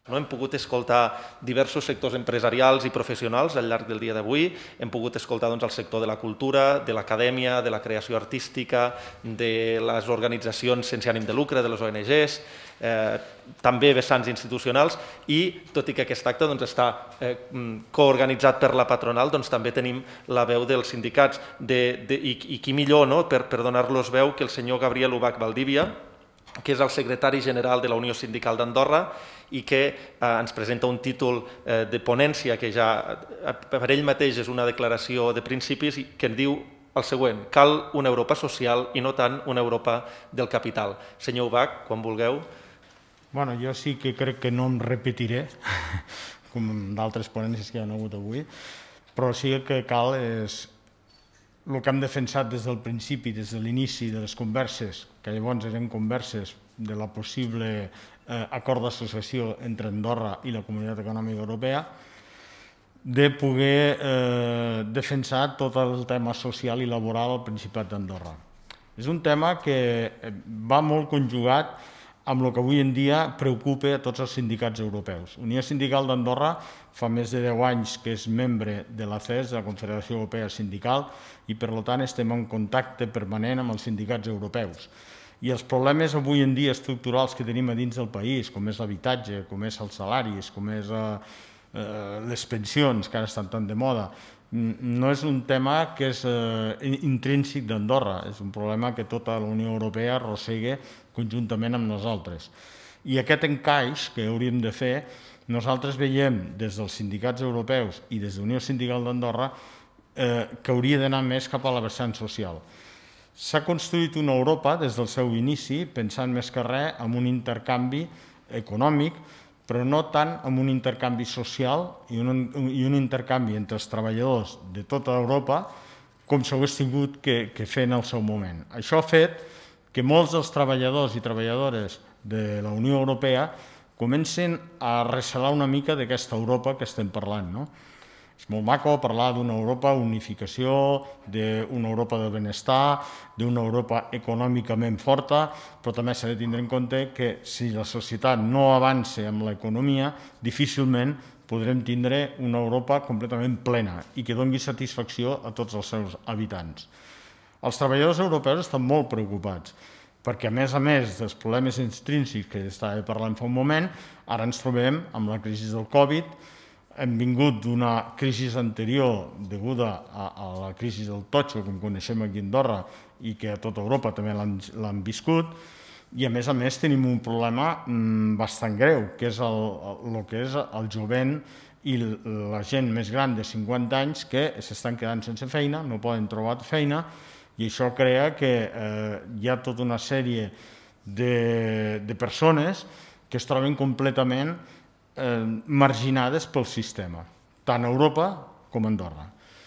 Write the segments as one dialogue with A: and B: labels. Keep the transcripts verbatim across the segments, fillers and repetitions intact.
A: No? Hem pogut escoltar diversos sectors empresarials i professionals al llarg del dia d'avui. Hem pogut escoltar doncs, el sector de la cultura, de l'acadèmia, de la creació artística, de les organitzacions sense ànim de lucre, de les O N Ges, eh, també vessants institucionals, i tot i que aquest acte doncs, està eh, coorganitzat per la patronal, doncs, també tenim la veu dels sindicats. De, de, i, I qui millor no? per, per donar-los veu que el senyor Gabriel Ubach Valdivia, que és el secretari general de la Unió Sindical d'Andorra i que eh, ens presenta un títol eh, de ponència que ja eh, per ell mateix és una declaració de principis i que en diu el següent: cal una Europa social i no tant una Europa del capital. Senyor Ubach, quan vulgueu.
B: Bueno, jo sí que crec que no em repetiré, com d'altres ponències que hi ha hagut avui, però sí que cal és el que hem defensat des del principi, des de l'inici de les converses, que llavors eren converses de la possible eh, acord d'associació entre Andorra i la Comunitat Econòmica Europea, de poder eh, defensar tot el tema social i laboral al Principat d'Andorra. És un tema que va molt conjugat amb el que avui en dia preocupa a tots els sindicats europeus. Unió Sindical d'Andorra fa més de deu anys que és membre de la C E S, de la Confederació Europea Sindical, i per tant estem en contacte permanent amb els sindicats europeus. I els problemes avui en dia estructurals que tenim a dins del país, com és l'habitatge, com és els salaris, com és eh, les pensions, que ara estan tan de moda, no és un tema que és eh, intrínsec d'Andorra, és un problema que tota la Unió Europea arrossega conjuntament amb nosaltres. I aquest encaix que hauríem de fer, nosaltres veiem des dels sindicats europeus i des de la Unió Sindical d'Andorra eh, que hauria d'anar més cap a la vessant social. S'ha construït una Europa des del seu inici pensant més que res en un intercanvi econòmic, però no tant en un intercanvi social i un, i un intercanvi entre els treballadors de tota Europa com s'hagués tingut que, que fer en el seu moment. Això ha fet que molts dels treballadors i treballadores de la Unió Europea comencen a recelar una mica d'aquesta Europa que estem parlant. No? És molt maco parlar d'una Europa unificació, d'una Europa de benestar, d'una Europa econòmicament forta, però també s'ha de tindre en compte que si la societat no avança amb l'economia, difícilment podrem tindre una Europa completament plena i que doni satisfacció a tots els seus habitants. Els treballadors europeus estan molt preocupats, perquè a més a més dels problemes intrínsecs que estava parlant fa un moment, ara ens trobem amb la crisi del Covid, hem vingut d'una crisi anterior deguda a, a la crisi del totxo, com coneixem aquí a Andorra, i que a tota Europa també l'han viscut, i a més a més tenim un problema mmm, bastant greu, que és el, el, el que és el jovent i la gent més gran de cinquanta anys que s'estan quedant sense feina, no poden trobar feina, i això crea que eh, hi ha tota una sèrie de, de persones que es troben completament eh, marginades pel sistema, tant a Europa com a Andorra.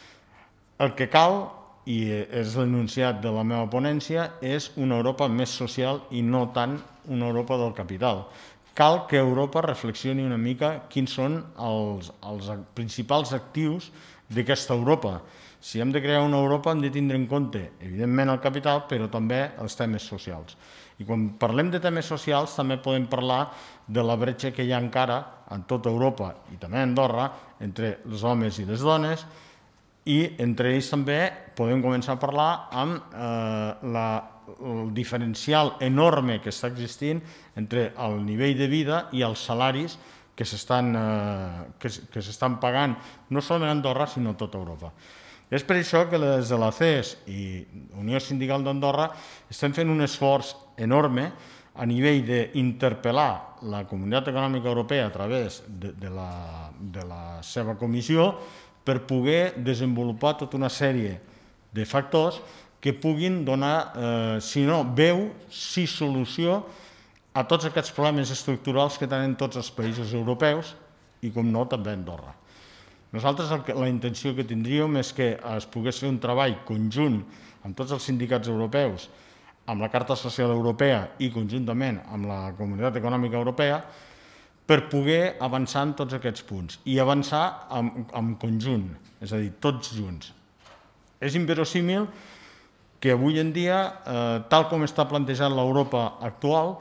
B: El que cal, i és l'enunciat de la meva ponència, és una Europa més social i no tant una Europa del capital. Cal que Europa reflexioni una mica quins són els, els principals actius d'aquesta Europa. Si hem de crear una Europa hem de tindre en compte, evidentment, el capital, però també els temes socials. I quan parlem de temes socials també podem parlar de la bretxa que hi ha encara en tota Europa i també a Andorra entre els homes i les dones, i entre ells també podem començar a parlar amb eh, la, el diferencial enorme que està existint entre el nivell de vida i els salaris que s'estan eh, que, que s'estan pagant no solament a Andorra sinó a tota Europa. És per això que des de la C E S i Unió Sindical d'Andorra estem fent un esforç enorme a nivell d'interpel·lar la Comunitat Econòmica Europea a través de, de, la, de la seva comissió per poder desenvolupar tota una sèrie de factors que puguin donar, eh, si no veu, sí solució a tots aquests problemes estructurals que tenen tots els països europeus i, com no, també Andorra. Nosaltres la intenció que tindríem és que es pogués fer un treball conjunt amb tots els sindicats europeus, amb la Carta Social Europea i conjuntament amb la Comunitat Econòmica Europea per poder avançar en tots aquests punts i avançar en conjunt, és a dir, tots junts. És inverosímil que avui en dia, tal com està plantejant l'Europa actual,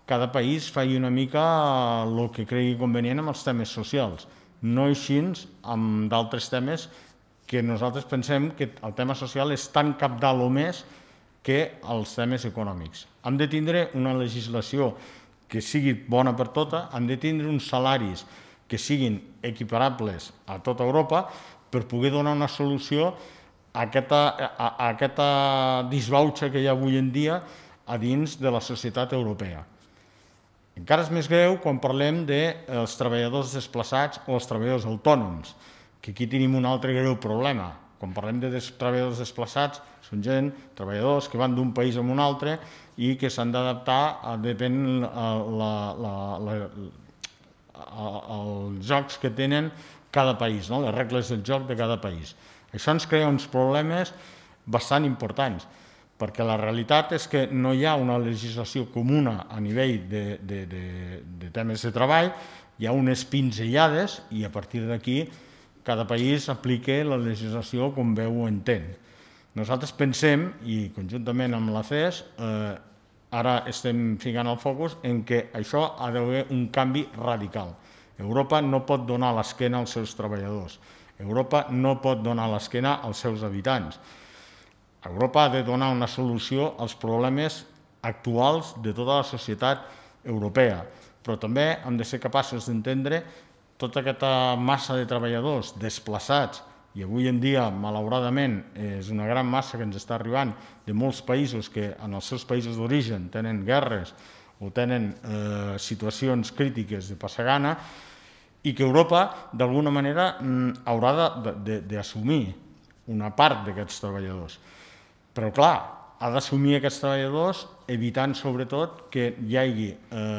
B: cada país faci una mica el que cregui convenient amb els temes socials, no així amb d'altres temes que nosaltres pensem que el tema social és tan cabdal o més que els temes econòmics. Hem de tindre una legislació que sigui bona per tota, hem de tindre uns salaris que siguin equiparables a tota Europa per poder donar una solució a aquesta, a, a aquesta disbauxa que hi ha avui en dia a dins de la societat europea. Encara és més greu quan parlem dels treballadors desplaçats o els treballadors autònoms, que aquí tenim un altre greu problema. Quan parlem de treballadors desplaçats, són gent, treballadors que van d'un país a un altre i que s'han d'adaptar depèn als jocs que tenen cada país, les regles del joc de cada país. Això ens crea uns problemes bastant importants, perquè la realitat és que no hi ha una legislació comuna a nivell de temes de treball, hi ha unes pinzellades i a partir d'aquí cada país aplica la legislació com veu o entén. Nosaltres pensem, i conjuntament amb l'A C E S, ara estem ficant el focus en què això ha d'haver un canvi radical. Europa no pot donar l'esquena als seus treballadors. Europa no pot donar l'esquena als seus habitants. Europa ha de donar una solució als problemes actuals de tota la societat europea, però també hem de ser capaços d'entendre tota aquesta massa de treballadors desplaçats, i avui en dia, malauradament, és una gran massa que ens està arribant de molts països que en els seus països d'origen tenen guerres o tenen situacions crítiques de passar gana, i que Europa, d'alguna manera, haurà d'assumir una part d'aquests treballadors. Però, clar, ha d'assumir aquests treballadors evitant, sobretot, que hi hagi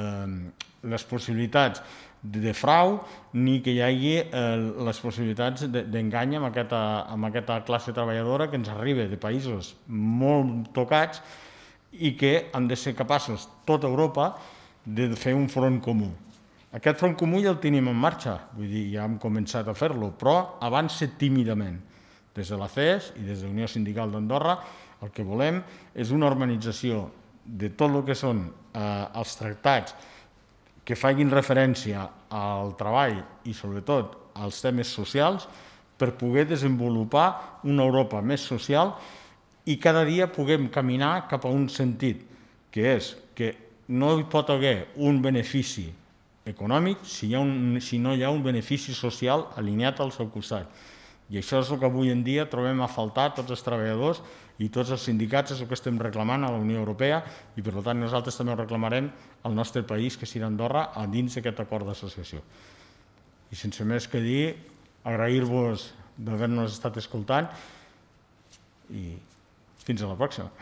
B: les possibilitats de frau ni que hi hagi les possibilitats d'engany amb aquesta classe treballadora que ens arriba de països molt tocats i que han de ser capaços, tota Europa, de fer un front comú. Aquest front comú ja el tenim en marxa, vull dir, ja hem començat a fer-lo, però avança tímidament. Des de l'A C E S i des de la Unió Sindical d'Andorra el que volem és una harmonització de tot el que són els tractats que facin referència al treball i sobretot als temes socials per poder desenvolupar una Europa més social i cada dia puguem caminar cap a un sentit, que és que no hi pot haver un benefici econòmic si no hi ha un benefici social alineat al seu costat. I això és el que avui en dia trobem a faltar tots els treballadors i tots els sindicats, és el que estem reclamant a la Unió Europea i per tant nosaltres també ho reclamarem al nostre país, que serà Andorra, a dins d'aquest acord d'associació. I sense més que dir, agrair-vos d'haver-nos estat escoltant i fins a la pròxima.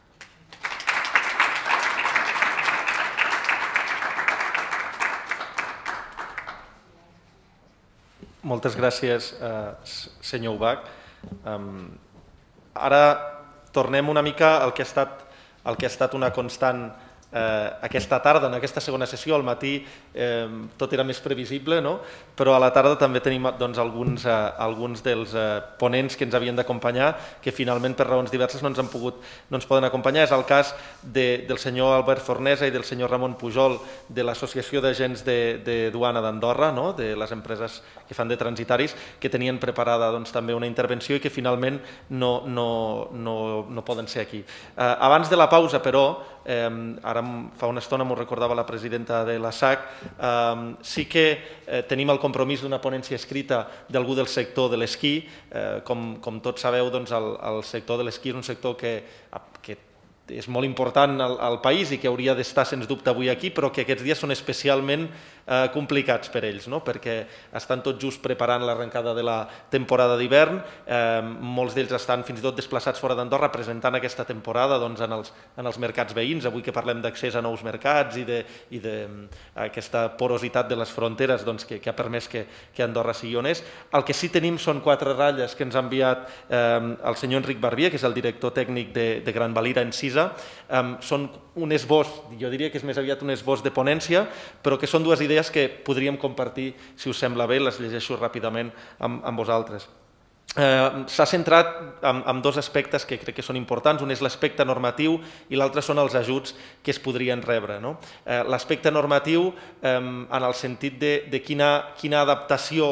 A: Moltes gràcies, senyor Ubach. Ara tornem una mica al que ha estat una constant aquesta tarda, en aquesta segona sessió. Al matí tot era més previsible, però a la tarda també tenim alguns dels ponents que ens havien d'acompanyar que finalment per raons diverses no ens poden acompanyar. És el cas del senyor Albert Fornesa i del senyor Ramon Pujol de l'Associació d'Agents de Duana d'Andorra, de les empreses que fan de transitaris, que tenien preparada també una intervenció i que finalment no poden ser aquí. Abans de la pausa, però, ara fa una estona m'ho recordava la presidenta de la S A C, sí que tenim el compromís d'una ponència escrita d'algú del sector de l'esquí. Com tots sabeu, el sector de l'esquí és un sector que és molt important al país i que hauria d'estar, sens dubte, avui aquí, però que aquests dies són especialment complicats per ells, perquè estan tot just preparant l'arrencada de la temporada d'hivern. Molts d'ells estan fins i tot desplaçats fora d'Andorra presentant aquesta temporada en els mercats veïns, avui que parlem d'accés a nous mercats i d'aquesta porositat de les fronteres que ha permès que Andorra sigui on és. El que sí tenim són quatre ratlles que ens ha enviat el senyor Enric Barbier, que és el director tècnic de Gran Valira Encisa. Són un esbós, jo diria que és més aviat un esbós de ponència, però que són dues idees que podríem compartir, si us sembla bé, les llegeixo ràpidament amb vosaltres. s'ha centrat en dos aspectes que crec que són importants. Un és l'aspecte normatiu i l'altre són els ajuts que es podrien rebre. L'aspecte normatiu en el sentit de quina adaptació,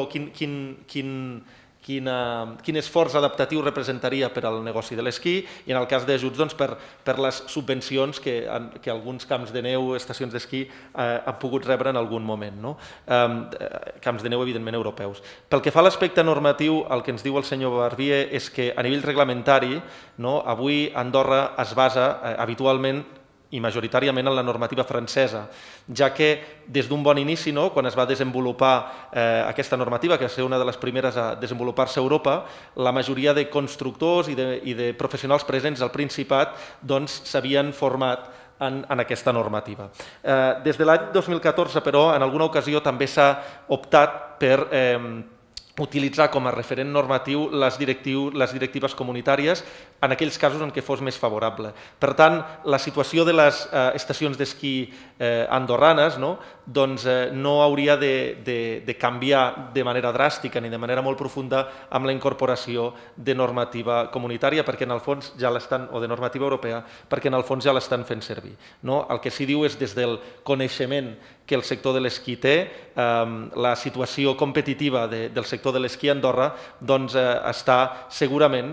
A: quin esforç adaptatiu representaria per al negoci de l'esquí, i en el cas d'ajuts per les subvencions que alguns camps de neu, estacions d'esquí, han pogut rebre en algun moment. Camps de neu, evidentment, europeus. Pel que fa a l'aspecte normatiu, el que ens diu el senyor Barbier és que a nivell reglamentari, avui Andorra es basa habitualment i majoritàriament en la normativa francesa, ja que des d'un bon inici, quan es va desenvolupar aquesta normativa, que va ser una de les primeres a desenvolupar-se a Europa, la majoria de constructors i de professionals presents al Principat s'havien format en aquesta normativa. Des de l'any dos mil catorze, però, en alguna ocasió també s'ha optat per utilitzar com a referent normatiu les directives comunitàries en aquells casos en què fos més favorable. Per tant, la situació de les estacions d'esquí andorranes no hauria de canviar de manera dràstica ni de manera molt profunda amb la incorporació de normativa comunitària, perquè en el fons ja l'estan, o de normativa europea, perquè en el fons ja l'estan fent servir. El que s'hi diu és des del coneixement que el sector de l'esquí té, la situació competitiva del sector de l'esquí a Andorra està segurament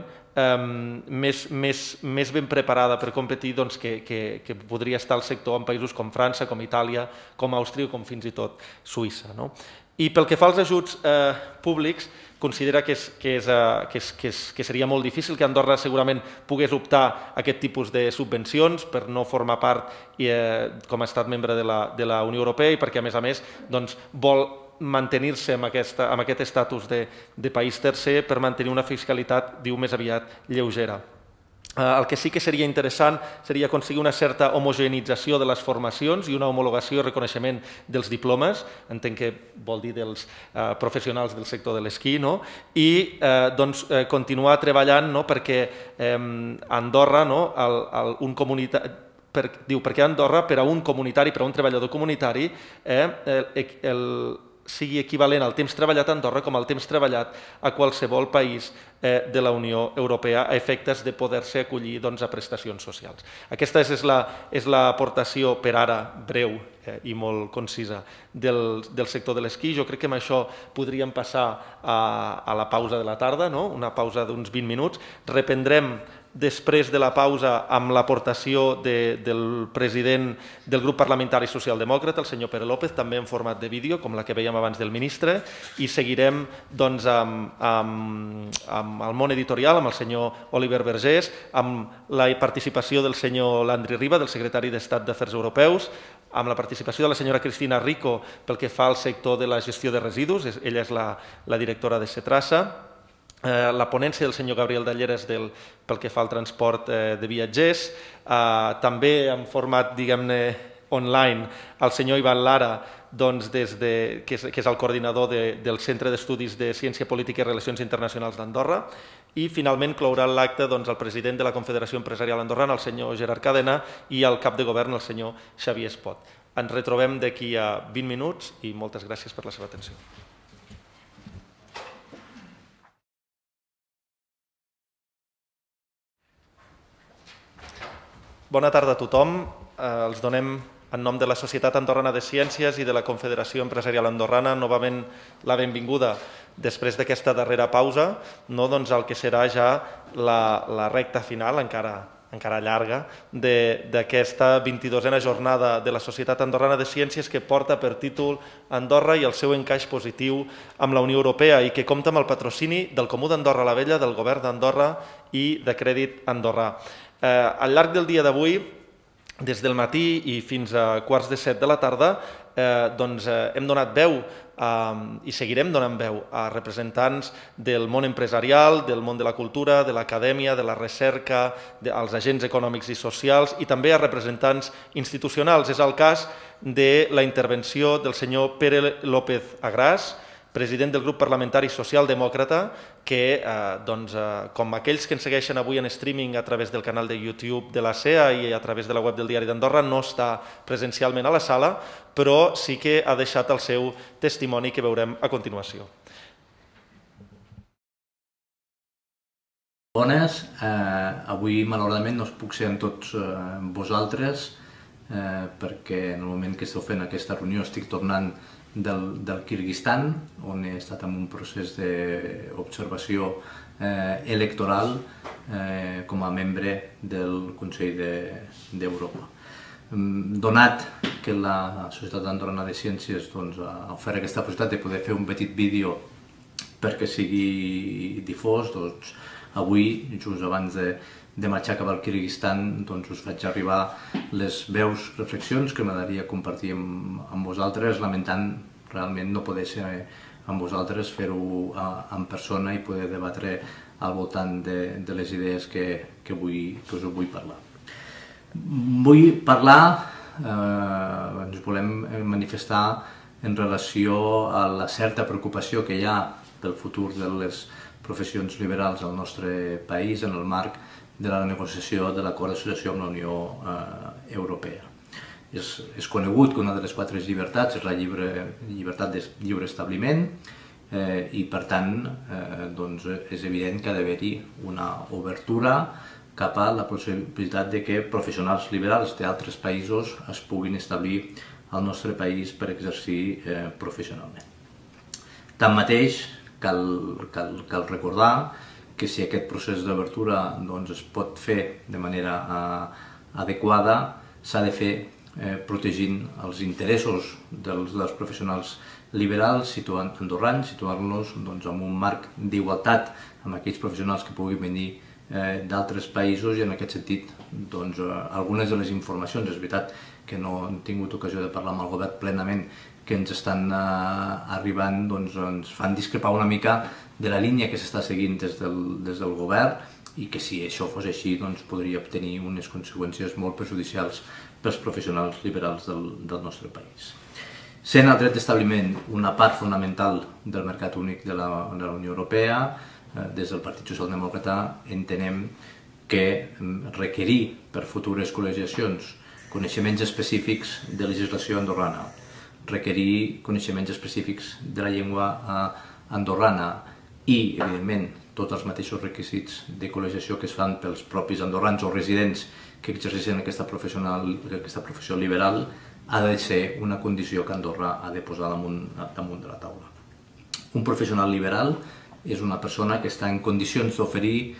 A: més ben preparada per competir que podria estar el sector en països com França, com Itàlia, com Àustria o com fins i tot Suïssa. I pel que fa als ajuts públics, considera que seria molt difícil que Andorra segurament pogués optar a aquest tipus de subvencions per no formar part com a estat membre de la Unió Europea i perquè, a més a més, vol mantenir-se amb aquest estatus de país tercer per mantenir una fiscalitat, diu, més aviat lleugera. El que sí que seria interessant seria aconseguir una certa homogeneïtzació de les formacions i una homologació i reconeixement dels diplomes, entenc que vol dir dels professionals del sector de l'esquí, i continuar treballant perquè Andorra, un comunitari, diu, perquè Andorra, per a un comunitari, per a un treballador comunitari, sigui equivalent al temps treballat a Andorra com al temps treballat a qualsevol país de la Unió Europea a efectes de poder-se acollir a prestacions socials. Aquesta és l'aportació, per ara, breu i molt concisa del sector de l'esquí. Jo crec que amb això podríem passar a la pausa de la tarda, una pausa d'uns vint minuts. Reprendrem després de la pausa amb l'aportació del president del grup parlamentari socialdemòcrata, el senyor Pere López, també en format de vídeo, com la que vèiem abans del ministre, i seguirem amb el món editorial, amb el senyor Oliver Vergés, amb la participació del senyor Landry Riba, del secretari d'Estat d'Afers Europeus, amb la participació de la senyora Cristina Rico pel que fa al sector de la gestió de residus, ella és la directora de Cetrasa, la ponència del senyor Gabriel Dalleres pel que fa al transport de viatgers, també en format, diguem-ne, online, el senyor Ivan Lara, que és el coordinador del Centre d'Estudis de Ciència Política i Relacions Internacionals d'Andorra, i finalment clourà l'acte el president de la Confederació Empresarial Andorrana, el senyor Gerard Cadena, i el cap de govern, el senyor Xavier Espot. Ens retrobem d'aquí a vint minuts i moltes gràcies per la seva atenció. Bona tarda a tothom. Els donem, en nom de la Societat Andorrana de Ciències i de la Confederació Empresarial Andorrana, novament la benvinguda després d'aquesta darrera pausa, el que serà ja la recta final, encara llarga, d'aquesta vint-i-dosena jornada de la Societat Andorrana de Ciències que porta per títol Andorra i el seu encaix positiu amb la Unió Europea i que compta amb el patrocini del Comú d'Andorra la Vella, del Govern d'Andorra i de Crèdit Andorrà. Al llarg del dia d'avui, des del matí i fins a quarts de set de la tarda, hem donat veu i seguirem donant veu a representants del món empresarial, del món de la cultura, de l'acadèmia, de la recerca, als agents econòmics i socials i també a representants institucionals. És el cas de la intervenció del senyor Pere López Agràs, president del grup parlamentari socialdemòcrata, que, com aquells que ens segueixen avui en streaming a través del canal de YouTube de la C E A i a través de la web del Diari d'Andorra, no està presencialment a la sala, però sí que ha deixat el seu testimoni que veurem a continuació.
C: Bones, avui malauradament no puc ser amb tots vosaltres perquè en el moment que esteu fent aquesta reunió estic tornant del Kirguistan, on he estat en un procés d'observació electoral com a membre del Consell d'Europa. Donat que la Societat Andorrana de Ciències ha ofert aquesta possibilitat de poder fer un petit vídeo perquè sigui difós, doncs avui, just abans de marxar cap al Kirguistan, us faig arribar les veus, reflexions que m'agradaria compartir amb vosaltres, lamentant realment no poder ser amb vosaltres, fer-ho en persona i poder debatre al voltant de les idees que us vull parlar. Vull parlar, ens volem manifestar en relació a la certa preocupació que hi ha pel futur de les professions liberals al nostre país en el marc de la negociació de l'acord d'associació amb la Unió Europea. És conegut que una de les quatre llibertats és la llibertat de lliure establiment i, per tant, és evident que ha d'haver-hi una obertura cap a la possibilitat que professionals liberals d'altres països es puguin establir al nostre país per exercir professionalment. Tanmateix, cal recordar que si aquest procés d'obertura es pot fer de manera adequada, s'ha de fer protegint els interessos dels professionals liberals andorrans, situant-los en un marc d'igualtat amb aquells professionals que puguin venir d'altres països i en aquest sentit algunes de les informacions, és veritat que no hem tingut ocasió de parlar amb el govern plenament, que ens estan arribant ens fan discrepar una mica de la línia que s'està seguint des del govern i que si això fos així podria obtenir unes conseqüències molt perjudicials pels professionals liberals del nostre país. Sent el dret d'establiment una part fonamental del mercat únic de la Unió Europea, des del Partit Socialdemòcrata entenem que requerir per futures col·legiacions coneixements específics de legislació andorrana, requerir coneixements específics de la llengua andorrana i, evidentment, tots els mateixos requisits de col·legiació que es fan pels propis andorrans o residents que exerceixen aquesta professió liberal ha de ser una condició que Andorra ha de posar damunt de la taula. Un professional liberal és una persona que està en condicions d'oferir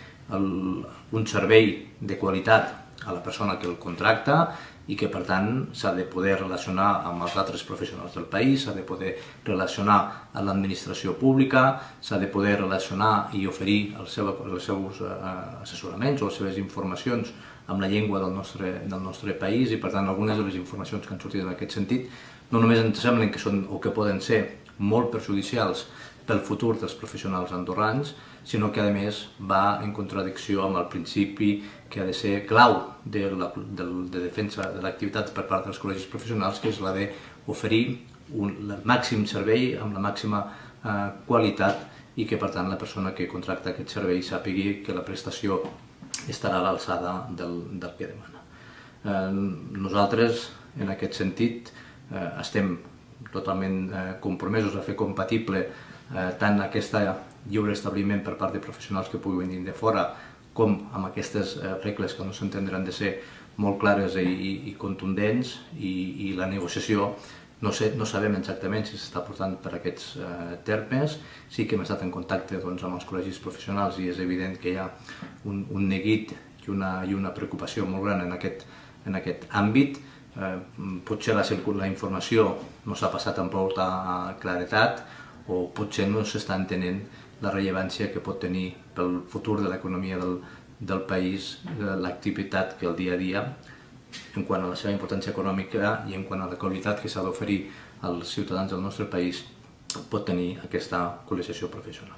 C: un servei de qualitat a la persona que el contracta i que, per tant, s'ha de poder relacionar amb els altres professionals del país, s'ha de poder relacionar amb l'administració pública, s'ha de poder relacionar i oferir els seus assessoraments o les seves informacions amb la llengua del nostre país i, per tant, algunes de les informacions que han sortit en aquest sentit no només ens semblen que són o que poden ser molt perjudicials pel futur dels professionals andorrans, sinó que, a més, va en contradicció amb el principi que ha de ser clau de defensa de l'activitat per part dels col·legis professionals, que és la d'oferir el màxim servei amb la màxima qualitat i que, per tant, la persona que contracta aquest servei sàpigui que la prestació estarà a l'alçada del que demana. Nosaltres, en aquest sentit, estem totalment compromesos a fer compatible tant aquest lliure establiment per part de professionals que puguin venir de fora com amb aquestes regles que no s'entendran de ser molt clares i contundents i la negociació no sabem exactament si s'està portant per aquests termes. Sí que hem estat en contacte amb els col·legis professionals i és evident que hi ha un neguit i una preocupació molt gran en aquest àmbit. Potser la informació no s'ha passat amb prou claretat o potser no s'està entenent la rellevància que pot tenir pel futur de l'economia del país l'activitat que el dia a dia, en quant a la seva importància econòmica i en quant a la qualitat que s'ha d'oferir als ciutadans del nostre país, pot tenir aquesta col·legiació professional.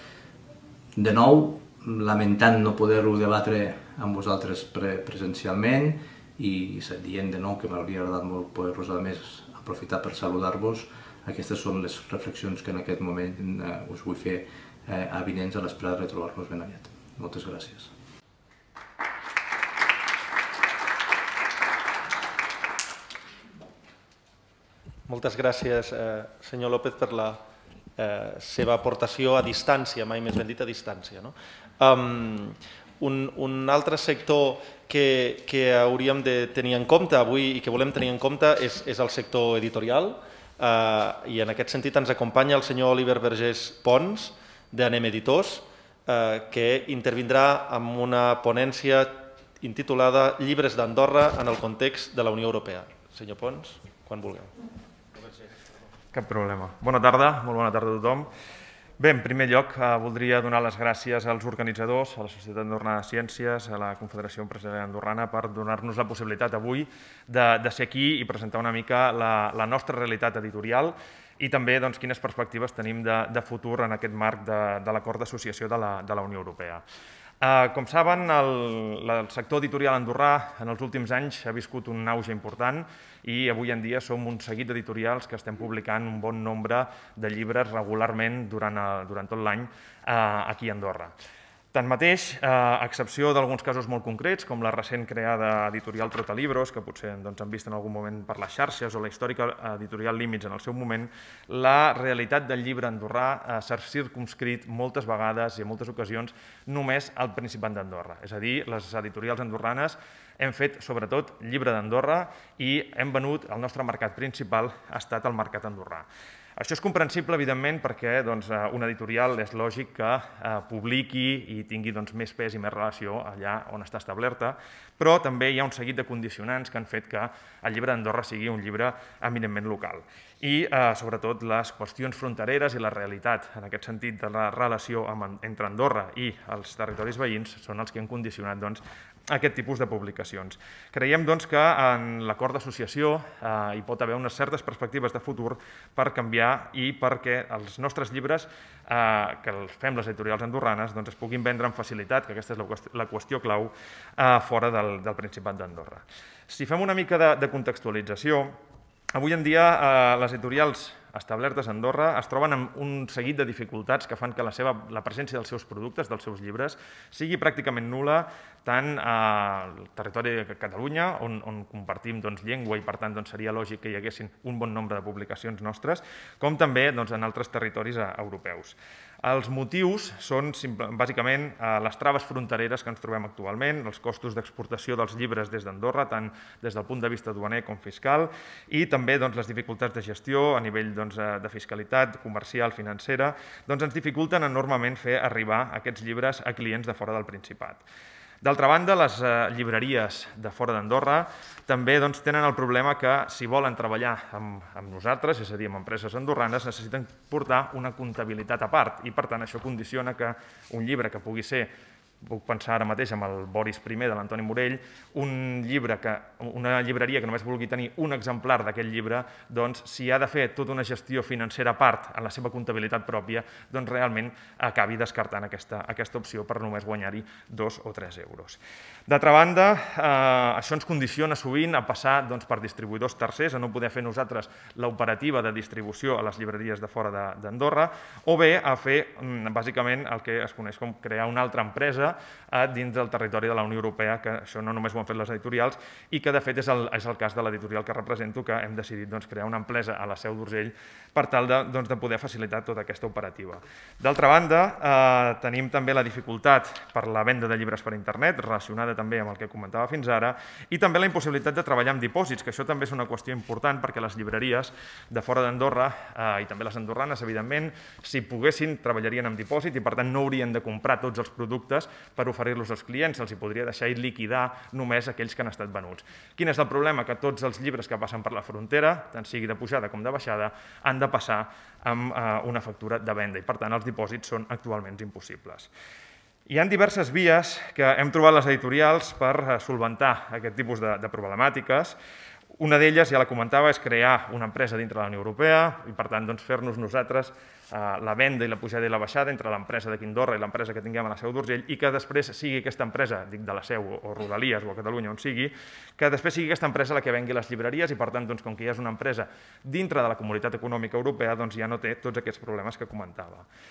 C: De nou, lamentant no poder-ho debatre amb vosaltres presencialment i dient de nou que m'hauria agradat molt poder-vos a més aprofitar per saludar-vos, aquestes són les reflexions que en aquest moment us vull fer avinents a l'espera de retrobar-nos ben aviat. Moltes gràcies.
A: Moltes gràcies, senyor López, per la seva aportació a distància, mai més ben dit a distància. Un altre sector que hauríem de tenir en compte avui i que volem tenir en compte és el sector editorial, i en aquest sentit ens acompanya el senyor Oliver Vergés Pons, d'Anem Editors, que intervindrà amb una ponència intitulada Llibres d'Andorra en el context de la Unió Europea. Senyor Pons, quan vulgueu.
D: Cap problema. Bona tarda, molt bona tarda a tothom. Bé, en primer lloc, voldria donar les gràcies als organitzadors, a la Societat Andorrana de Ciències, a la Confederació Empresarial Andorrana, per donar-nos la possibilitat avui de ser aquí i presentar una mica la nostra realitat editorial i també quines perspectives tenim de futur en aquest marc de l'acord d'associació de la Unió Europea. Com saben, el sector editorial andorrà en els últims anys ha viscut un auge important i avui en dia som un seguit d'editorials que estem publicant un bon nombre de llibres regularment durant tot l'any aquí a Andorra. Tanmateix, a excepció d'alguns casos molt concrets, com la recent creada editorial Trotalibros, que potser han vist en algun moment per les xarxes, o la històrica editorial Límits en el seu moment, la realitat del llibre andorrà s'ha circumscrit moltes vegades i en moltes ocasions només al Principat d'Andorra. És a dir, les editorials andorranes hem fet sobretot llibre d'Andorra i hem venut, el nostre mercat principal ha estat el mercat andorrà. Això és comprensible, evidentment, perquè un editorial és lògic que publiqui i tingui més pes i més relació allà on està establerta, però també hi ha un seguit de condicionants que han fet que el llibre d'Andorra sigui un llibre eminentment local. I, sobretot, les qüestions frontereres i la realitat, en aquest sentit, de la relació entre Andorra i els territoris veïns són els que han condicionat aquest tipus de publicacions. Creiem que en l'acord d'associació hi pot haver unes certes perspectives de futur per canviar i perquè els nostres llibres que els fem les editorials andorranes es puguin vendre amb facilitat, que aquesta és la qüestió clau, fora del Principat d'Andorra. Si fem una mica de contextualització, avui en dia les editorials establertes a Andorra es troben amb un seguit de dificultats que fan que la presència dels seus productes, dels seus llibres, sigui pràcticament nul·la tant al territori de Catalunya, on compartim llengua i per tant seria lògic que hi haguessin un bon nombre de publicacions nostres, com també en altres territoris europeus. Els motius són bàsicament les traves frontereres que ens trobem actualment, els costos d'exportació dels llibres des d'Andorra, tant des del punt de vista duaner com fiscal, i també les dificultats de gestió a nivell de fiscalitat, comercial, financera, ens dificulten enormement fer arribar aquests llibres a clients de fora del Principat. D'altra banda, les llibreries de fora d'Andorra també tenen el problema que si volen treballar amb nosaltres, és a dir, amb empreses andorranes, necessiten portar una comptabilitat a part i, per tant, això condiciona que un llibre que pugui ser, puc pensar ara mateix amb el Boris primer de l'Antoni Morell, una llibreria que només vulgui tenir un exemplar d'aquest llibre, doncs, si ha de fer tota una gestió financera a part en la seva comptabilitat pròpia, doncs realment acabi descartant aquesta opció per només guanyar-hi dos o tres euros. D'altra banda, això ens condiciona sovint a passar per distribuïdors tercers, a no poder fer nosaltres l'operativa de distribució a les llibreries de fora d'Andorra, o bé a fer, bàsicament, el que es coneix com crear una altra empresa dins del territori de la Unió Europea, que això no només ho han fet les editorials i que de fet és el cas de l'editorial que represento, que hem decidit crear una empresa a la Seu d'Urgell per tal de poder facilitar tota aquesta operativa. D'altra banda, tenim també la dificultat per la venda de llibres per internet, relacionada també amb el que comentava fins ara, i també la impossibilitat de treballar amb dipòsits, que això també és una qüestió important perquè les llibreries de fora d'Andorra, i també les andorranes, evidentment, si poguessin, treballarien amb dipòsit i per tant no haurien de comprar tots els productes per oferir-los als clients, se'ls podria deixar i liquidar només aquells que han estat venuts. Quin és el problema? Que tots els llibres que passen per la frontera, tant sigui de pujada com de baixada, han de passar amb una factura de venda i per tant els dipòsits són actualment impossibles. Hi ha diverses vies que hem trobat les editorials per solventar aquest tipus de problemàtiques. Una d'elles, ja la comentava, és crear una empresa dintre de la Unió Europea i, per tant, fer-nos nosaltres la venda i la pujada i la baixada entre l'empresa d'aquí a Andorra i l'empresa que tinguem a la Seu d'Urgell i que després sigui aquesta empresa, dic de la Seu o Rodalies o a Catalunya, on sigui, que després sigui aquesta empresa la que vengui les llibreries i, per tant, com que ja és una empresa dintre de la Comunitat Econòmica Europea, ja no té tots aquests problemes que comentava.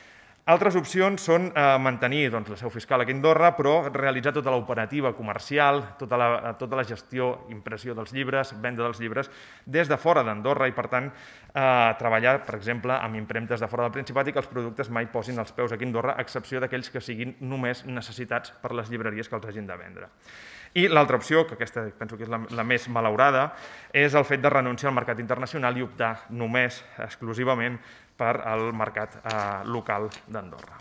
D: Altres opcions són mantenir la seu fiscal aquí a Andorra, però realitzar tota l'operativa comercial, tota la gestió, impressió dels llibres, venda dels llibres, des de fora d'Andorra i, per tant, treballar, per exemple, amb impremtes de fora del Principat i que els productes mai posin els peus aquí a Andorra, a excepció d'aquells que siguin només necessitats per les llibreries que els hagin de vendre. I l'altra opció, que aquesta penso que és la més malaurada, és el fet de renunciar al mercat internacional i optar només, exclusivament, per al mercat local d'Andorra.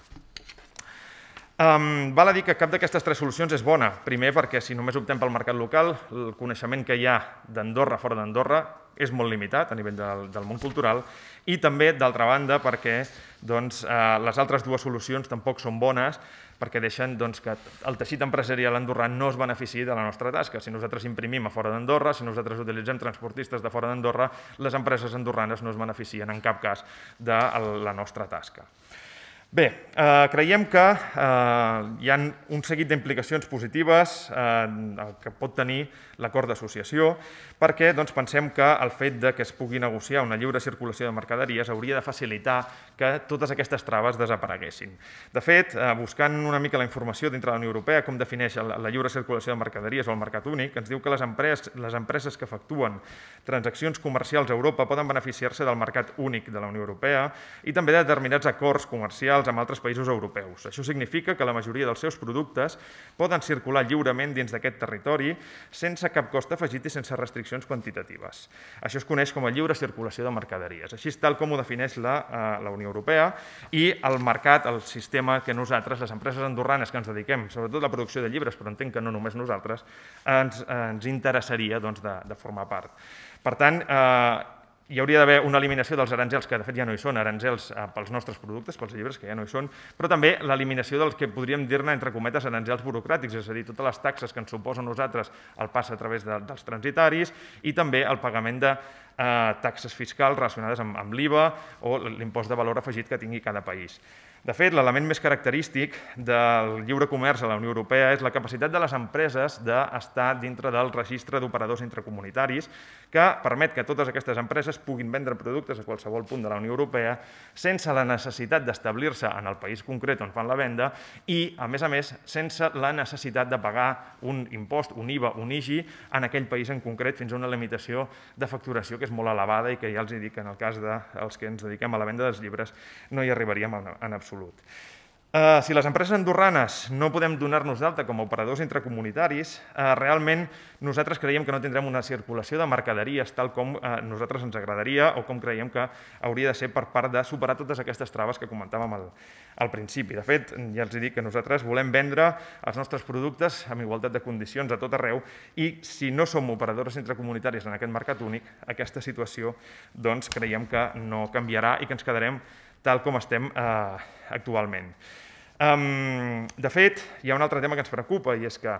D: Val a dir que cap d'aquestes tres solucions és bona. Primer, perquè si només optem pel mercat local, el coneixement que hi ha d'Andorra fora d'Andorra és molt limitat a nivell del món cultural i també, d'altra banda, perquè les altres dues solucions tampoc són bones perquè deixen que el teixit empresarial andorrà no es beneficiï de la nostra tasca. Si nosaltres imprimim a fora d'Andorra, si nosaltres utilitzem transportistes de fora d'Andorra, les empreses andorranes no es beneficien en cap cas de la nostra tasca. Bé, creiem que hi ha un seguit d'implicacions positives que pot tenir l'acord d'associació perquè pensem que el fet que es pugui negociar una lliure circulació de mercaderies hauria de facilitar que totes aquestes traves desapareguessin. De fet, buscant una mica la informació dintre de la Unió Europea, com defineix la lliure circulació de mercaderies o el mercat únic, ens diu que les empreses que efectuen transaccions comercials a Europa poden beneficiar-se del mercat únic de la Unió Europea i també de determinats acords comercials amb altres països europeus. Això significa que la majoria dels seus productes poden circular lliurement dins d'aquest territori sense cap cost afegit i sense restriccions quantitatives. Això es coneix com a lliure circulació de mercaderies. Així és tal com ho defineix la Unió Europea i el mercat, el sistema que nosaltres, les empreses andorranes que ens dediquem, sobretot a la producció de llibres, però entenc que no només nosaltres, ens interessaria de formar part. Per tant, hi hauria d'haver una eliminació dels aranzels, que de fet ja no hi són, aranzels pels nostres productes, pels llibres, que ja no hi són, però també l'eliminació dels que podríem dir-ne, entre cometes, aranzels burocràtics, és a dir, totes les taxes que ens suposa a nosaltres el pas a través dels transitaris i també el pagament de taxes fiscals relacionades amb l'I V A o l'impost de valor afegit que tingui cada país. De fet, l'element més característic del lliure comerç a la Unió Europea és la capacitat de les empreses d'estar dintre del registre d'operadors intracomunitaris que permet que totes aquestes empreses puguin vendre productes a qualsevol punt de la Unió Europea sense la necessitat d'establir-se en el país concret on fan la venda i, a més a més, sense la necessitat de pagar un impost, un I V A, un I G I en aquell país en concret fins a una limitació de facturació que és molt elevada i que ja els dic que en el cas dels que ens dediquem a la venda dels llibres no hi arribaríem en absolut. Si les empreses andorranes no podem donar-nos d'alta com a operadors intracomunitaris, realment nosaltres creiem que no tindrem una circulació de mercaderies tal com a nosaltres ens agradaria o com creiem que hauria de ser per part de superar totes aquestes traves que comentàvem al principi. De fet, ja els dic que nosaltres volem vendre els nostres productes amb igualtat de condicions a tot arreu i si no som operadors intracomunitaris en aquest mercat únic, aquesta situació doncs creiem que no canviarà i que ens quedarem tal com estem actualment. De fet, hi ha un altre tema que ens preocupa i és que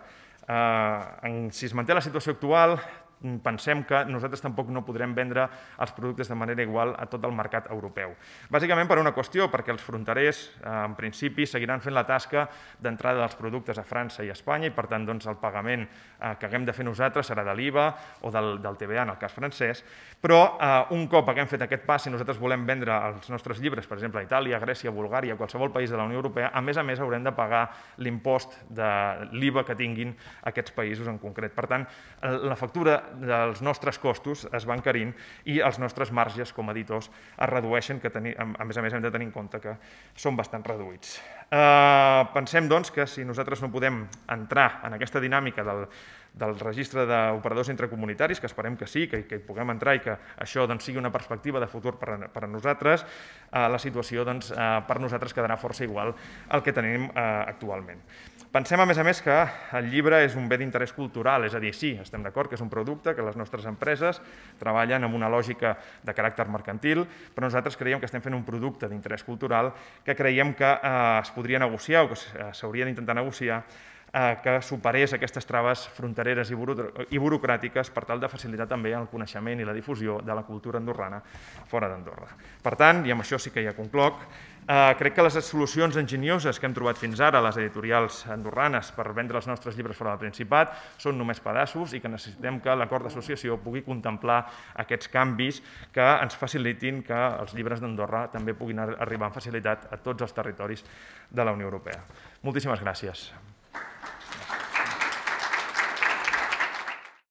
D: si es manté la situació actual pensem que nosaltres tampoc no podrem vendre els productes de manera igual a tot el mercat europeu. Bàsicament per una qüestió, perquè els fronterers, en principi, seguiran fent la tasca d'entrada dels productes a França i a Espanya i, per tant, el pagament que haguem de fer nosaltres serà de l'I V A o del T V A, en el cas francès, però un cop haguem fet aquest pas, si nosaltres volem vendre els nostres llibres, per exemple, a Itàlia, Grècia, Bulgària, qualsevol país de la Unió Europea, a més a més haurem de pagar l'impost de l'I V A que tinguin aquests països en concret. Per tant, la factura dels nostres costos es van encarint i els nostres marges com a editors es redueixen, que a més a més hem de tenir en compte que són bastant reduïts. Pensem doncs que si nosaltres no podem entrar en aquesta dinàmica del registre d'operadors intracomunitaris, que esperem que sí, que hi puguem entrar i que això sigui una perspectiva de futur per a nosaltres, la situació per nosaltres quedarà força igual al que tenim actualment. Pensem, a més a més, que el llibre és un bé d'interès cultural, és a dir, sí, estem d'acord que és un producte, que les nostres empreses treballen amb una lògica de caràcter mercantil, però nosaltres creiem que estem fent un producte d'interès cultural que creiem que es podria negociar o que s'hauria d'intentar negociar que superés aquestes traves frontereres i burocràtiques per tal de facilitar també el coneixement i la difusió de la cultura andorrana fora d'Andorra. Per tant, i amb això sí que ja concloc, crec que les solucions enginyoses que hem trobat fins ara a les editorials andorranes per vendre els nostres llibres fora del Principat són només pedaços i que necessitem que l'acord d'associació pugui contemplar aquests canvis que ens facilitin que els llibres d'Andorra també puguin arribar amb facilitat a tots els territoris de la Unió Europea. Moltíssimes gràcies.